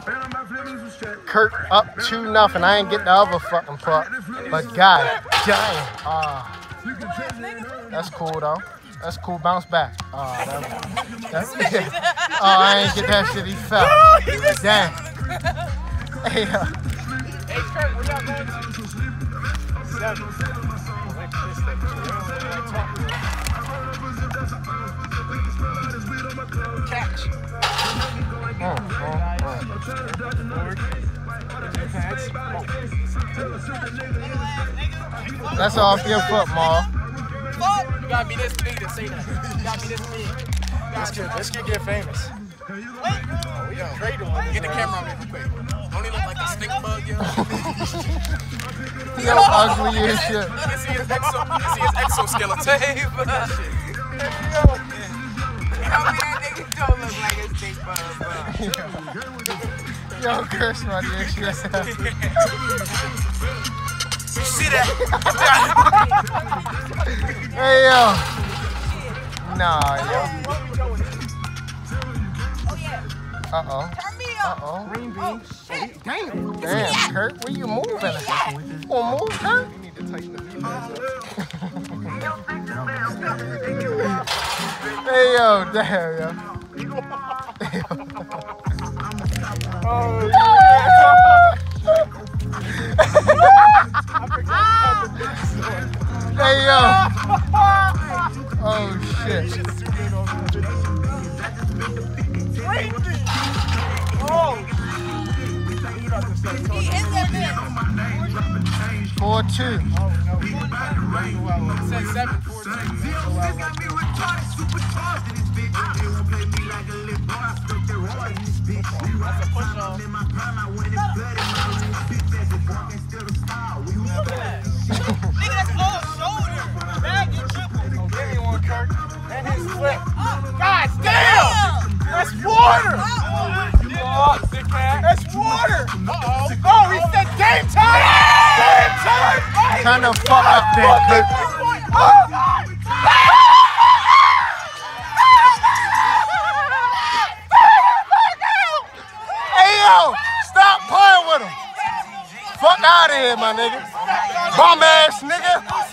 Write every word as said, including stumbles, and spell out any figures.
Kirk up two nothing. I ain't get the other fucking puck, but god damn. Uh, that's cool though. That's cool. Bounce back. Uh, that, that's, yeah. Oh, I ain't get that shit. He fell. Damn. Hey, uh, hey, Kirk, where y'all going to? Seven. Catch. mm, mm, mm. That's off your foot, Maul. You gotta be this big to say that. You gotta be this big. This kid, this kid get famous. Oh, we got trade him. Get the camera on me real quick. Don't he look like a stink bug, yo? Yo, ugly as shit. You can see his, exo, you can see his exoskeleton. Hey, but that shit. Yo, that nigga don't look like a stink bug, bro. Yo, curse money and shit. You see that? Hey, yo. Nah, yo. Uh-oh. Uh-oh. Green bean. Damn. Damn, Kirk. Where you moving? You gonna move, Kirk? You need to tighten the Hey, yo. Damn, yo. Oh, hey, yo. Oh, shit. Oh. four two. Oh, no. It said seven four two. That's a push-off. Nigga, that's all shoulder. Bag and triple. Oh, give me one, Kirk. And his flip. God damn! That's water! Oh, that's water! Uh-oh. Oh, he said game time! Game time! Turn the fuck up there, Kirk. Oh, God! Hey, yo! Stop playing with him! Fuck out of here, my nigga. Bum ass nigga.